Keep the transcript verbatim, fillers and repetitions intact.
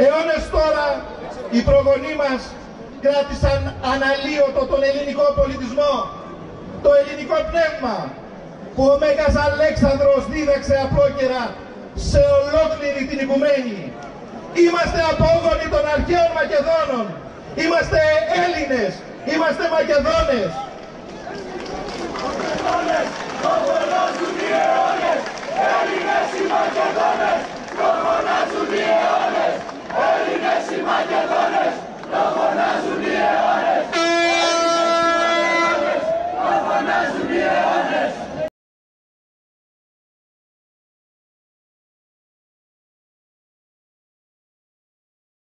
Αιώνες τώρα οι προγονείς μας κράτησαν αναλύωτο τον ελληνικό πολιτισμό, το ελληνικό πνεύμα που ο Μέγας Αλέξανδρος δίδαξε απλόκαιρα σε ολόκληρη την οικουμένη. Είμαστε απόγονοι των αρχαίων Μακεδόνων, είμαστε Έλληνες, είμαστε Μακεδόνες. Μακεδόνες, το φωνάζουν οι αιώνες, Έλληνες οι Μακεδόνες, το φωνάζουν